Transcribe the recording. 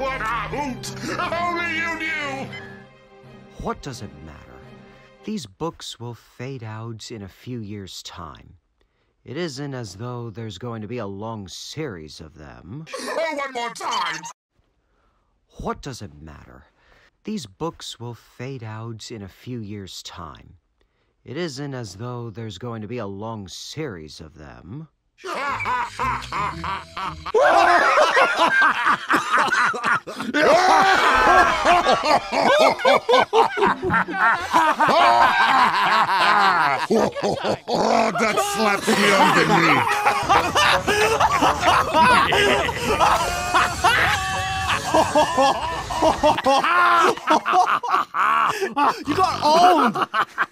what a hoot! If only you knew! What does it matter? These books will fade out in a few years' time. It isn't as though there's going to be a long series of them. Oh, one more time! What does it matter? These books will fade out in a few years' time. It isn't as though there's going to be a long series of them. Oh, that slaps beyond the knee! You got owned!